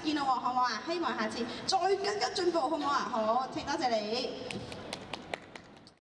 見咯喎，好唔好啊？希望下次再更加進步，好唔好啊？好，請多謝你。